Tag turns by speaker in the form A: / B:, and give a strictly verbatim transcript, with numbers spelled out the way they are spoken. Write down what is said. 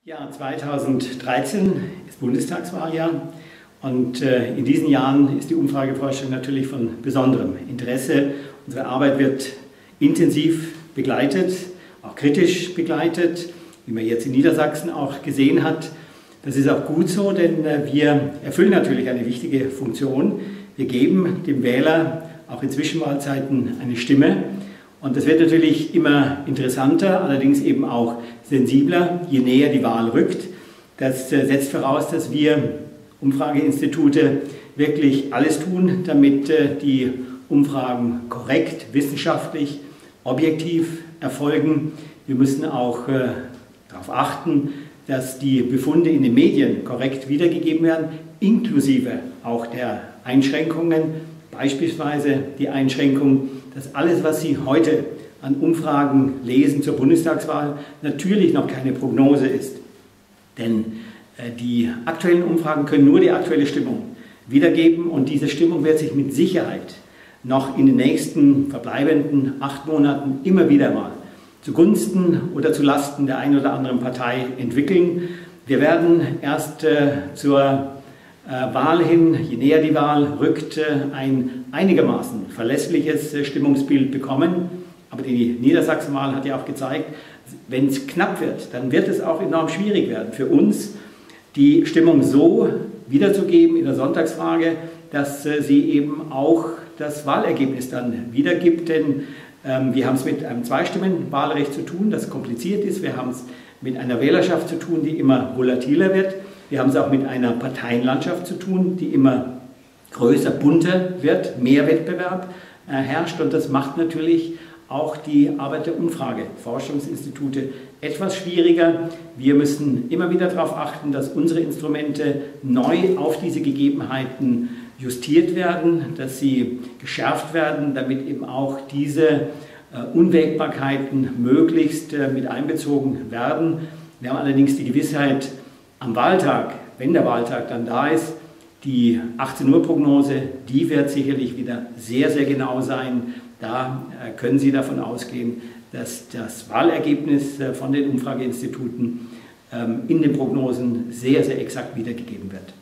A: Ja, zweitausenddreizehn ist Bundestagswahljahr und äh, in diesen Jahren ist die Umfrageforschung natürlich von besonderem Interesse. Unsere Arbeit wird intensiv begleitet, auch kritisch begleitet, wie man jetzt in Niedersachsen auch gesehen hat. Das ist auch gut so, denn äh, wir erfüllen natürlich eine wichtige Funktion. Wir geben dem Wähler auch in Zwischenwahlzeiten eine Stimme. Und das wird natürlich immer interessanter, allerdings eben auch sensibler, je näher die Wahl rückt. Das setzt voraus, dass wir Umfrageinstitute wirklich alles tun, damit die Umfragen korrekt, wissenschaftlich, objektiv erfolgen. Wir müssen auch darauf achten, dass die Befunde in den Medien korrekt wiedergegeben werden, inklusive auch der Einschränkungen, beispielsweise die Einschränkung, dass alles, was Sie heute an Umfragen lesen zur Bundestagswahl, natürlich noch keine Prognose ist. Denn äh, die aktuellen Umfragen können nur die aktuelle Stimmung wiedergeben und diese Stimmung wird sich mit Sicherheit noch in den nächsten verbleibenden acht Monaten immer wieder mal zugunsten oder zulasten der einen oder anderen Partei entwickeln. Wir werden erst äh, zur Wahl hin, je näher die Wahl rückt, ein einigermaßen verlässliches Stimmungsbild bekommen. Aber die Niedersachsenwahl hat ja auch gezeigt, wenn es knapp wird, dann wird es auch enorm schwierig werden für uns, die Stimmung so wiederzugeben in der Sonntagsfrage, dass sie eben auch das Wahlergebnis dann wiedergibt. Denn ähm, wir haben es mit einem Zweistimmenwahlrecht zu tun, das kompliziert ist. Wir haben es mit einer Wählerschaft zu tun, die immer volatiler wird. Wir haben es auch mit einer Parteienlandschaft zu tun, die immer größer, bunter wird, mehr Wettbewerb äh, herrscht und das macht natürlich auch die Arbeit der Umfrageforschungsinstitute etwas schwieriger. Wir müssen immer wieder darauf achten, dass unsere Instrumente neu auf diese Gegebenheiten justiert werden, dass sie geschärft werden, damit eben auch diese äh, Unwägbarkeiten möglichst äh, mit einbezogen werden. Wir haben allerdings die Gewissheit, am Wahltag, wenn der Wahltag dann da ist, die achtzehn Uhr Prognose, die wird sicherlich wieder sehr, sehr genau sein. Da können Sie davon ausgehen, dass das Wahlergebnis von den Umfrageinstituten in den Prognosen sehr, sehr exakt wiedergegeben wird.